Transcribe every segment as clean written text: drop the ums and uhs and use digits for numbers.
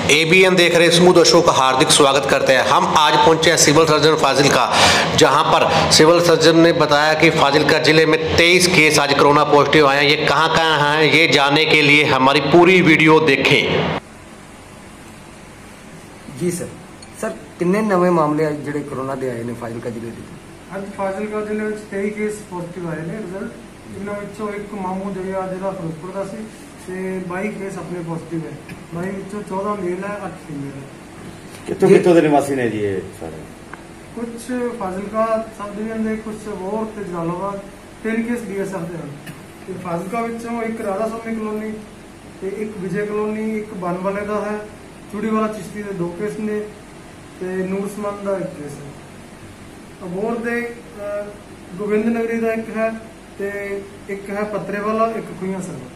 ABN देख रहे समूह दर्शकों का हार्दिक स्वागत करते हैं। हम आज पहुंचे हैं सिविल सर्जन फाजिलका, जहां पर सिविल सर्जन ने बताया कि फाजिलका जिले में 23 केस आज कोरोना पॉजिटिव आए हैं। ये कहां हैं, ये जानने के लिए हमारी पूरी वीडियो देखें। जी सर किन्ने नवे मामले ਜਿਹੜੇ कोरोना ਦੇ ਆਏ ਨੇ ਫਾਜ਼ਿਲਕਾ ਜ਼ਿਲ੍ਹੇ ਦੇ? ਅੱਜ ਫਾਜ਼ਿਲਕਾ ਜ਼ਿਲ੍ਹੇ ਵਿੱਚ 23 ਕੇਸ ਪੋਜ਼ਿਟਿਵ ਆਏ ਨੇ ਰਿਜ਼ਲਟ, ਜਿਨ੍ਹਾਂ ਵਿੱਚੋਂ ਇੱਕ ਮਾਮੂ ਜਿਹੜਾ ਫਿਰੋਜ਼ਪੁਰ ਦਾ ਸੀ ਤੇ 22 ਕੇਸ ਆਪਣੇ ਪੋਜ਼ਿਟਿਵ ਹੈ। 22 ਵਿੱਚੋਂ 14 ਮੇਲ ਹੈ, 8 ਫੀਮੇਲ ਹੈ। ਕਿੱਥੋਂ ਦੇ ਨਿਵਾਸੀ ਨੇ ਜੀ ਇਹ ਸਾਰੇ? ਕੁਝ ਫਾਜ਼ਿਲਕਾ ਸਬ ਡਿਵੀਜ਼ਨ ਦੇ, ਕੁਝ ਹੋਰ ਤੇ ਜਲਾਲਾਬਾਦ। 3 ਕੇਸ ਬੀਐਸਐਫ ਦੇ ਹਨ ਤੇ ਫਾਜ਼ਿਲਕਾ ਵਿੱਚੋਂ ਇੱਕ ਰਾਧਾ ਸਵਾਮੀ ਕਲੋਨੀ ਤੇ ਇੱਕ ਵਿਜੇ ਕਲੋਨੀ, ਇੱਕ ਬਨਵਾਲੇ ਦਾ ਹੈ। ਚੂੜੀਵਾਲਾ ਚਿਸ਼ਤੀ ਦੇ 2 ਕੇਸ ਨੇ ਤੇ ਨੂਰਸਮਨ ਦਾ 1 ਕੇਸ ਹੈ। ਅਬੋਹਰ ਦੇ ਗੋਬਿੰਦ ਨਗਰੀ ਦਾ 1 ਹੈ ਤੇ ਇੱਕ ਹੈ ਪੱਤਰੇਵਾਲਾ, ਇੱਕ ਖੁਈਆਂ ਸਰਵਾ।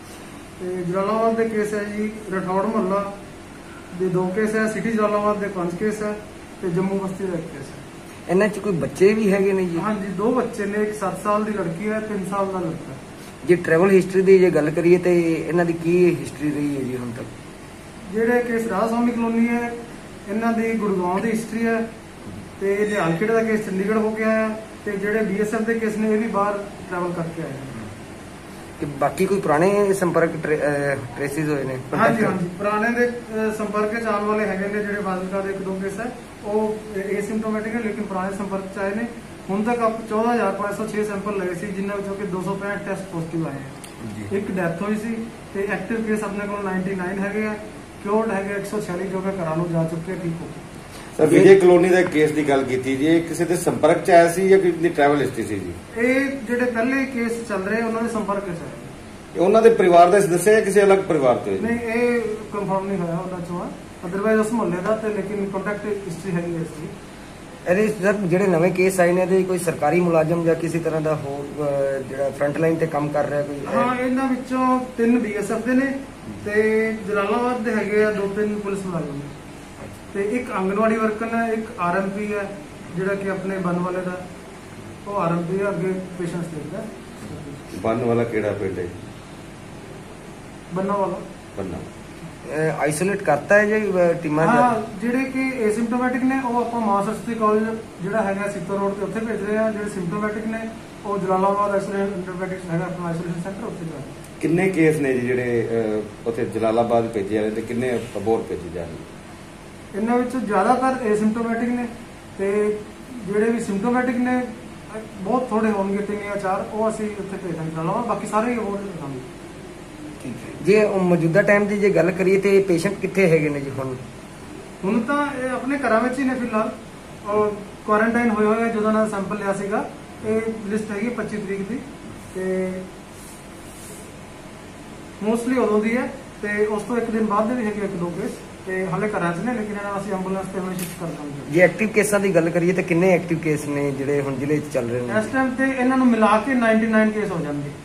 ਤੇ ਜਲਾਲਾਬਾਦ ਦੇ ਕੇਸ ਹੈ ਜੀ ਰਠੌੜ ਮੁਹੱਲਾ ਦੇ 2 ਕੇਸ ਹੈ, ਸਿਟੀ ਜਲਾਲਾਬਾਦ ਦੇ 5 ਕੇਸ ਹੈ ਤੇ ਜੰਮੂ ਬਸਤੀ ਦਾ 1 ਕੇਸ ਹੈ। ਇਹਨਾਂ 'ਚ ਕੋਈ ਬੱਚੇ ਵੀ ਹੈਗੇ ਨੇ ਜੀ? ਹਾਂਜੀ, 2 ਬੱਚੇ ਨੇ, ਇੱਕ 7 ਸਾਲ ਦੀ ਲੜਕੀ ਹੈ, 3 ਸਾਲ ਦਾ ਲੜਕਾ ਹੈ। ਜੇ ਟਰੈਵਲ ਹਿਸਟਰੀ ਦੀ ਜੇ ਗੱਲ ਕਰੀਏ ਤੇ ਇਹਨਾਂ ਦੀ ਕੀ ਹਿਸਟਰੀ ਰਹੀ ਹੈ ਜੀ ਹੁਣ ਤੱਕ? ਜਿਹੜੇ ਕੇਸ ਰਾਧਾ ਸਵਾਮੀ ਕਲੋਨੀ ਹੈ, ਇਹਨਾਂ ਦੀ ਗੁੜਗਾਉਂ ਦੀ ਹਿਸਟਰੀ ਹੈ ਤੇ ਨਿਹਾਲਖੇੜੇ ਦਾ ਕੇਸ ਚੰਡੀਗੜ੍ਹ ਹੋ ਕੇ ਆਇਆ ਤੇ ਜਿਹੜੇ ਬੀਐਸਐਫ ਦੇ ਕੇਸ ਨੇ ਇਹ ਵੀ ਬਾਹਰ ਟਰੈਵਲ ਕਰਕੇ ਆਏ ਨੇ। ਕਿ ਬਾਕੀ ਕੋਈ ਪੁਰਾਣੇ ਸੰਪਰਕ ਟ੍ਰੇਸਿਸ ਹੋਏ ਨੇ? ਹਾਂਜੀ, ਪੁਰਾਣੇ ਦੇ ਸੰਪਰਕ ਚ ਆਉਣ ਵਾਲੇ ਹੈਗੇ ਨੇ। ਜਿਹੜੇ ਫਾਜ਼ਿਲਕਾ ਦੇ 1-2 ਕੇਸ ਹੈ ਉਹ ਏਸਿਮਟੋਮੈਟਿਕ ਹੈ, ਲੇਕਿਨ ਪੁਰਾਣੇ ਸੰਪਰਕ ਚ ਆਏ ਨੇ। ਹੁਣ ਤੱਕ 14,506 ਸੈਂਪਲ ਲਏ ਸੀ, ਜਿਨ੍ਹਾਂ ਵਿੱਚੋਂ ਕਿ 265 ਟੈਸਟ ਪੋਜ਼ਿਟਿਵ ਆਏ ਹੈ। ਇੱਕ ਡੈਥ ਹੋਈ ਸੀ ਤੇ ਐਕਟਿਵ ਕੇਸ ਆਪਣੇ ਕੋਲ 99 ਹੈਗੇ ਆ, ਕਿਉਰਡ ਹੈਗੇ 146 ਜੋ ਕਿ ਘਰਾਂ ਨੂੰ ਜਾ ਚੁੱਕੇ, ਠੀਕ ਹੋ ਗਏ। ਸਰ ਵਿਜੇ ਕਲੋਨੀ ਦਾ ਕੇਸ ਦੀ ਗੱਲ ਕੀਤੀ ਜੀ, ਇਹ ਕਿਸੇ ਦੇ ਸੰਪਰਕ ਚ ਆਇਆ ਸੀ ਜਾਂ ਕਿਸੇ ਦੀ ਟਰੈਵਲ ਹਿਸਟਰੀ ਸੀ ਜੀ? ਇਹ ਜਿਹੜੇ ਪਹਿਲੇ ਕੇਸ ਚੱਲ ਰਹੇ ਉਹਨਾਂ ਦੇ ਸੰਪਰਕ ਚ ਆਏ। ਉਹਨਾਂ ਦੇ ਪਰਿਵਾਰ ਦਾ ਦੱਸਿਆ ਜਾਂ ਕਿਸੇ ਅਲੱਗ ਪਰਿਵਾਰ ਤੋਂ? ਨਹੀਂ, ਇਹ ਕਨਫਰਮ ਨਹੀਂ ਹੋਇਆ ਉਹਨਾਂ ਚੋਂ, ਅਦਰਵਾਈਜ਼ ਉਸ ਮੁਹੱਲੇ ਦਾ ਤੇ, ਲੇਕਿਨ ਕੰਟੈਕਟ ਹਿਸਟਰੀ ਹੈਗੀ ਇਸ ਦੀ। ਇਹਦੇ ਸਰ ਜਿਹੜੇ ਨਵੇਂ ਕੇਸ ਆਏ ਨੇ ਇਹਦੇ ਕੋਈ ਸਰਕਾਰੀ ਮੁਲਾਜ਼ਮ ਜਾਂ ਕਿਸੇ ਤਰ੍ਹਾਂ ਦਾ ਹੋਰ ਜਿਹੜਾ ਫਰੰਟ ਲਾਈਨ ਤੇ ਕੰਮ ਕਰ ਰਿਹਾ ਕੋਈ? ਹਾਂ, ਇਹਨਾਂ ਵਿੱਚੋਂ 3 ਬੀਐਸਐਫ ਦੇ ਨੇ ਤੇ ਜਲਾਲਾਬਾਦ ਦੇ ਹੈਗੇ ਆ 2-3 ਪੁਲਿਸ ਮੁਲਾਜ਼ਮ ਨੇ ਤੇ ਇੱਕ ਆਂਗਨਵਾੜੀ ਵਰਕਰ ਹੈ, ਇੱਕ ਆਰਐਮਪੀ ਹੈ ਜਿਹੜਾ ਕਿ ਆਪਣੇ ਬਨ ਵਾਲੇ ਦਾ, ਉਹ ਆਰਐਮਪੀ ਹੈ, ਅੱਗੇ ਪੇਸ਼ੈਂਟਸ ਦੇਖਦਾ। ਬੰਨ ਵਾਲਾ ਕਿਹੜਾ ਪਿੰਡ ਹੈ? ਬੰਨਾ ਵਾਲਾ। ਬੰਨਾ ਆਈਸੋਲੇਟ ਕਰਤਾ ਹੈ ਜੀ ਟੀਮਾਂ? ਹਾਂ, ਜਿਹੜੇ ਕਿ ਏਸਿਮਟੋਮੈਟਿਕ ਨੇ ਉਹ ਆਪਾਂ ਮਾਂ ਸਰਸਵਤੀ ਕਾਲਜ ਜਿਹੜਾ ਹੈਗਾ ਸਿੱਤੋ ਰੋਡ ਤੇ ਉੱਥੇ ਭੇਜ ਰਹੇ ਆ। ਜਿਹੜੇ ਸਿੰਪਟੋਮੈਟਿਕ ਨੇ ਉਹ ਜਲਾਲਾਬਾਦ ਆਈਸੋਲੇਸ਼ਨ ਹੈਗਾ ਆਪਣਾ ਆਈਸੋਲੇਸ਼ਨ ਸੈਂਟਰ, ਉੱਥੇ ਜਾ ਰਹੇ। ਕਿੰਨੇ ਕੇਸ ਨੇ ਜੀ ਜਿਹੜੇ ਉੱਥੇ ਜਲਾਲਾਬਾਦ ਭੇਜੇ ਜਾਂਦੇ ਤੇ ਕਿੰਨੇ ਅਬੋਹਰ ਭੇਜੇ ਜਾਂਦੇ? ਇਹਨਾਂ ਵਿੱਚੋਂ ਜ਼ਿਆਦਾਤਰ ਏਸਿਮਟੋਮੈਟਿਕ ਨੇ ਤੇ ਜਿਹੜੇ ਵੀ ਸਿੰਪਟੋਮੈਟਿਕ ਨੇ ਬਹੁਤ ਥੋੜੇ ਹੋਣਗੇ, 3 ਜਾਂ 4, ਉਹ ਅਸੀਂ ਉੱਥੇ ਭੇਜ ਦਾਂਗੇ ਜਲਾਲਾਬਾਦ, ਬਾਕੀ ਸਾਰੇ ਹੀ ਅਬੋਹਰ ਭੇਜਾਂਗੇ। ਜੇ ਮੌਜੂਦਾ ਟਾਈਮ ਦੀ ਜੇ ਗੱਲ ਕਰੀਏ ਤੇ ਪੇਸ਼ੈਂਟ ਕਿੱਥੇ ਹੈਗੇ ਨੇ ਜੀ ਹੁਣ ਤਾਂ ਇਹ ਆਪਣੇ ਘਰਾਂ ਵਿੱਚ ਹੀ ਨੇ ਫਿਲਹਾਲ, ਔਰ ਕੁਆਰੰਟਾਈਨ ਹੋਏ ਹੋਏ ਜਦੋਂ ਨਾਲ ਸੈਂਪਲ ਲਿਆ ਸੀਗਾ। ਇਹ ਲਿਸਟ ਹੈਗੀ 25 ਤਰੀਕ ਦੀ ਤੇ ਮੋਸਟਲੀ ਉਦੋਂ ਦੀ ਹੈ ਤੇ ਉਸ ਤੋਂ 1 ਦਿਨ ਬਾਅਦ ਦੇ ਵੀ ਹੈਗੇ 1-2 ਕੇਸ ਤੇ ਹਾਲੇ ਘਰਾਂ 'ਚ ਨੇ, ਲੇਕਿਨ ਇਹਨਾਂ ਨੂੰ ਅਸੀਂ ਐਂਬੂਲੈਂਸ ਤੇ ਹੁਣ ਸ਼ਿਫਟ ਕਰ ਦਾਂਗੇ। ਜੇ ਐਕਟਿਵ ਕੇਸਾਂ ਦੀ ਗੱਲ ਕਰੀਏ ਤਾਂ ਕਿੰਨੇ ਐਕਟਿਵ ਕੇਸ ਨੇ ਜਿਹੜੇ ਹੁਣ ਜ਼ਿਲ੍ਹੇ 'ਚ ਚੱਲ ਰਹੇ ਨੇ? ਇਸ ਟਾਈਮ ਤੇ ਇਹਨਾਂ ਨੂੰ ਮਿਲਾ ਕੇ 99 ਕੇਸ ਹੋ ਜਾਣਗੇ।